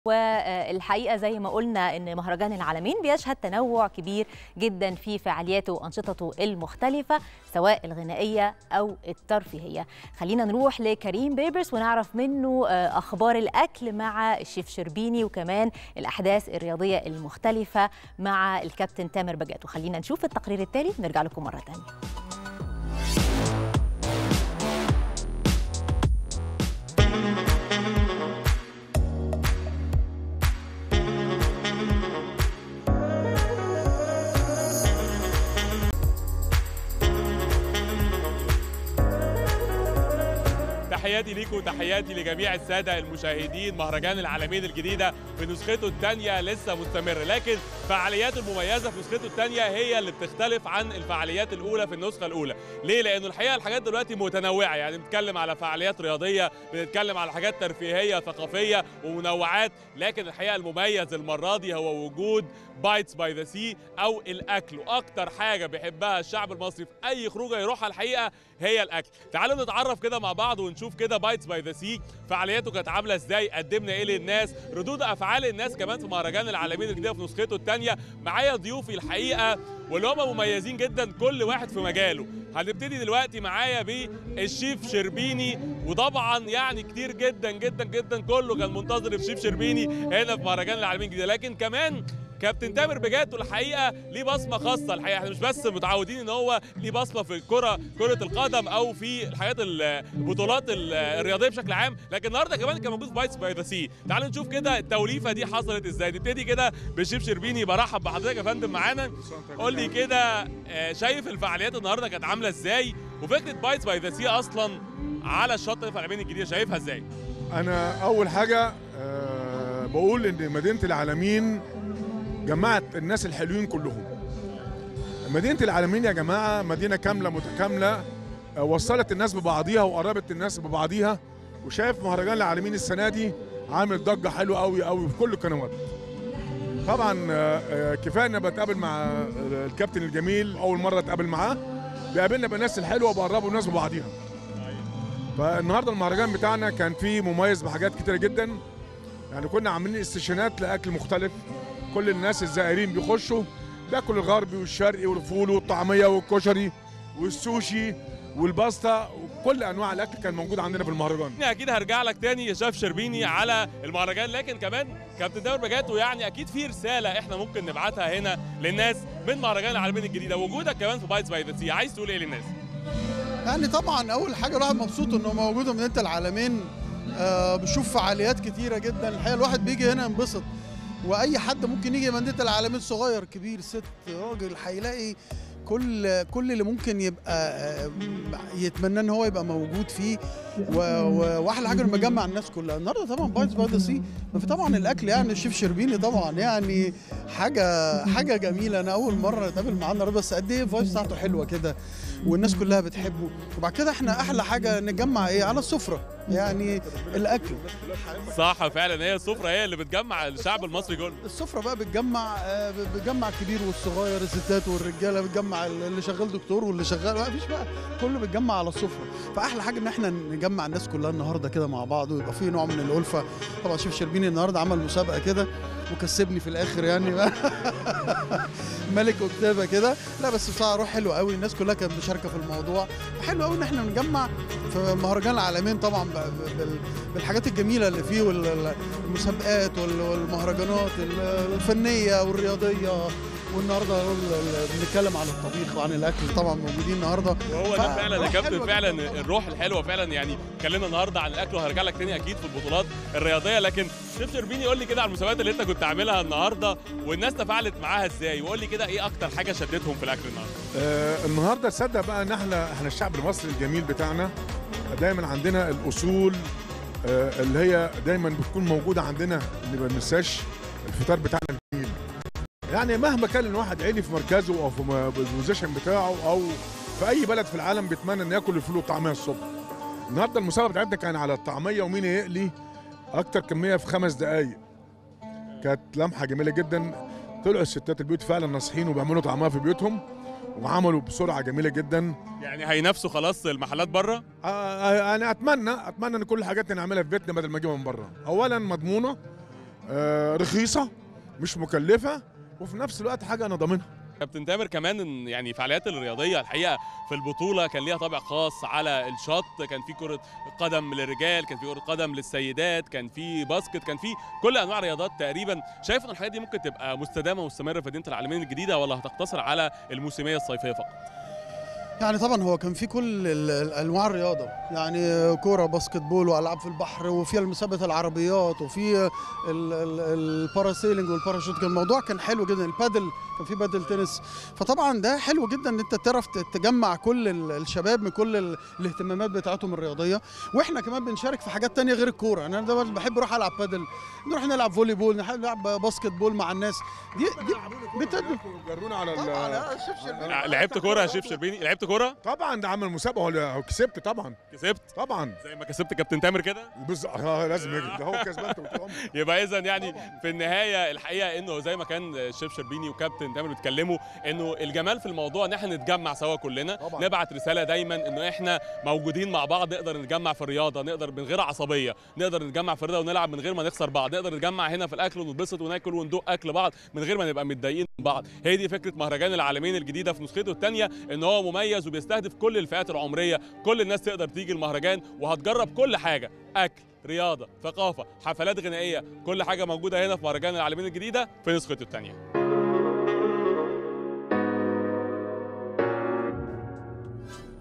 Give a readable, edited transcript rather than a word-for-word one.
والحقيقة زي ما قلنا إن مهرجان العالمين بيشهد تنوع كبير جدا في فعالياته وأنشطته المختلفة سواء الغنائية أو الترفيهية. خلينا نروح لكريم بيبرس ونعرف منه أخبار الأكل مع الشيف شربيني وكمان الأحداث الرياضية المختلفة مع الكابتن تامر بجات. وخلينا نشوف التقرير التالي ونرجع لكم مرة تانية. تحياتي ليكم وتحياتي لجميع السادة المشاهدين. مهرجان العالمين الجديدة في نسخته الثانية لسه مستمر، لكن فعالياته المميزة في نسخته الثانية هي اللي بتختلف عن الفعاليات الأولى في النسخة الأولى. ليه؟ لأنه الحقيقة الحاجات دلوقتي متنوعة، يعني بنتكلم على فعاليات رياضية، بنتكلم على حاجات ترفيهية ثقافية ومنوعات، لكن الحقيقة المميز المرة دي هو وجود بايتس باي ذا سي أو الأكل. وأكتر حاجة بيحبها الشعب المصري في أي خروجة يروحها الحقيقة هي الأكل. تعالوا نتعرف كده مع بعض ونشوف كده بايتس باي ذا سي فعالياته كانت عامله ازاي، قدمنا ايه للناس، ردود افعال الناس كمان في مهرجان العالمين الجديده في نسخته الثانيه. معايا ضيوفي الحقيقه واللي هم مميزين جدا كل واحد في مجاله. هنبتدي دلوقتي معايا بالشيف شربيني، وطبعا يعني كتير جدا جدا جدا كله كان منتظر الشيف شربيني هنا في مهرجان العالمين الجديده، لكن كمان كابتن تامر بجات الحقيقه ليه بصمه خاصه. الحقيقه احنا مش بس متعودين ان هو ليه بصمه في كره القدم او في الحاجات البطولات الرياضيه بشكل عام، لكن النهارده كمان كان موجود في بايتس باي ذا سي. تعالوا نشوف كده التوليفه دي حصلت ازاي. نبتدي كده بالشيف شربيني. برحب بحضرتك يا فندم معانا. قول لي كده شايف الفعاليات النهارده كانت عامله ازاي، وفكره بايتس باي ذا سي اصلا على الشط في العالمين الجديده شايفها ازاي؟ انا اول حاجه بقول ان مدينه العالمين جمعت الناس الحلوين كلهم. مدينة العالمين يا جماعة مدينة كاملة متكاملة، وصلت الناس ببعضيها وقربت الناس ببعضيها. وشايف مهرجان العالمين السنة دي عامل ضجة حلوة قوي قوي في كل القنوات. طبعا كفاية ان بتقابل مع الكابتن الجميل، اول مرة اتقابل معاه بيقابلنا بالناس الحلوة وبقربوا الناس ببعضيها. فالنهارده المهرجان بتاعنا كان فيه مميز بحاجات كتيرة جدا، يعني كنا عاملين استشانات لأكل مختلف. كل الناس الزائرين بيخشوا بياكلوا الغربي والشرقي والفول والطعميه والكشري والسوشي والباستا وكل انواع الاكل كان موجود عندنا في المهرجان. اكيد هرجع لك تاني يا شيف شربيني على المهرجان، لكن كمان كابتن تامر بجات يعني اكيد في رساله احنا ممكن نبعتها هنا للناس من مهرجان العالمين الجديده. وجودك كمان في بايتس باي ذا سي عايز تقول ايه للناس؟ يعني طبعا اول حاجه الواحد مبسوط انه موجود في مدينه العالمين. بشوف فعاليات كتيره جدا. الحقيقه الواحد بيجي هنا ينبسط، واي حد ممكن يجي مدينه العالمين، صغير كبير ست راجل، هيلاقي كل اللي ممكن يبقى يتمنى ان هو يبقى موجود فيه. واحلى حاجه انه مجمع الناس كلها. النهارده طبعا بايتس باي ذا سي في طبعا الاكل، يعني الشيف شربيني طبعا يعني حاجه جميله. انا اول مره اتقابل معاه النهارده، بس قد ايه الفايس بتاعته حلوه كده والناس كلها بتحبه. وبعد كده احنا احلى حاجه نجمع ايه على السفره، يعني الاكل. صح فعلا، هي السفره هي اللي بتجمع الشعب المصري كله. السفره بقى بتجمع الكبير والصغير، الستات والرجاله، بتجمع اللي شغال دكتور واللي شغال ما فيش بقى، كله بيتجمع على السفره. فاحلى حاجه ان احنا نجمع الناس كلها النهارده كده مع بعض، ويبقى في نوع من الالفه. طبعا شيف شربيني النهارده عمل مسابقه كده وكسبني في الاخر يعني ملك اكتابه كده. لا بس بصراحه روح حلو قوي، الناس كلها كانت مشاركه في الموضوع. حلو قوي ان احنا نجمع في مهرجان العالمين طبعا بالحاجات الجميله اللي فيه، والمسابقات والمهرجانات الفنيه والرياضيه. والنهارده بنتكلم عن الطبيخ وعن الاكل طبعا موجودين النهارده. وهو ده فعلا يا كابتن، فعلا الروح الحلوه فعلا. يعني اتكلمنا النهارده عن الاكل وهرجع لك تاني اكيد في البطولات الرياضيه، لكن شيف شربيني قول لي كده على المسابقات اللي انت كنت عاملها النهارده والناس تفاعلت معاها ازاي، وقول لي كده ايه اكتر حاجه شدتهم في الاكل النهارده؟ النهارده تصدق بقى ان احنا الشعب المصري الجميل بتاعنا دايما عندنا الاصول اللي هي دايما بتكون موجوده عندنا، اللي ما بننساش الفطار بتاعنا الجميل. يعني مهما كان الواحد عيني في مركزه او في البوزيشن بتاعه او في اي بلد في العالم بيتمنى انه ياكل الفول والطعميه الصبح. النهارده المسابقه بتاعتنا كان على الطعميه ومين يقلي اكتر كميه في 5 دقائق. كانت لمحه جميله جدا. طلعوا الستات البيوت فعلا ناصحين وبيعملوا طعمها في بيوتهم، وعملوا بسرعه جميله جدا. يعني هينافسوا خلاص المحلات بره؟ انا اتمنى ان كل حاجاتنا نعملها في بيتنا بدل ما نجيبها من بره. اولا مضمونه، رخيصه مش مكلفه، وفي نفس الوقت حاجه انا ضامنها. كابتن تامر كمان ان يعني الفعاليات الرياضيه الحقيقه في البطوله كان ليها طابع خاص على الشط، كان في كره قدم للرجال، كان في كره قدم للسيدات، كان في باسكت، كان في كل انواع الرياضات تقريبا. شايف ان الحاجات دي ممكن تبقى مستدامه ومستمره في مدينه العالمين الجديده، ولا هتقتصر على الموسميه الصيفيه فقط؟ يعني طبعا هو كان في كل انواع الرياضه، يعني كوره باسكت بول والعاب في البحر، وفي مسابقه العربيات، وفي الباراسيلينج والباراشوت. كان الموضوع كان حلو جدا. البادل كان في بادل تنس. فطبعا ده حلو جدا ان انت تعرف تجمع كل الشباب من كل الاهتمامات بتاعتهم الرياضيه. واحنا كمان بنشارك في حاجات تانية غير الكوره. انا ده بحب اروح العب بادل، نروح نلعب فولي بول، نلعب باسكت بول مع الناس. دي جرونا على لعبت كوره يا شيف شربيني؟ لعبت كوره طبعا، ده عمل مسابقه ولا كسبت؟ طبعا كسبت طبعا، زي ما كسبت كابتن تامر كده بالظبط. لازم يجي ده هو كسبان. يبقى اذا يعني في النهايه الحقيقه انه زي ما كان الشيف شربيني وكابتن تامر بيتكلموا، انه الجمال في الموضوع ان احنا نتجمع سوا كلنا طبعا. نبعت رساله دايما انه احنا موجودين مع بعض، نقدر نتجمع في الرياضه، نقدر من غير عصبيه، نقدر نتجمع في الرياضه ونلعب من غير ما نخسر بعض، نقدر نتجمع هنا في الاكل ونتبسط وناكل وندوق اكل بعض من غير ما نبقى متضايقين من بعض. هي دي فكره مهرجان العالمين الجديده في نسخته الثانيه، ان هو مميز وبيستهدف كل الفئات العمريه، كل الناس تقدر تيجي المهرجان وهتجرب كل حاجه، اكل، رياضه، ثقافه، حفلات غنائيه، كل حاجه موجوده هنا في مهرجان العالمين الجديده في نسخته الثانيه.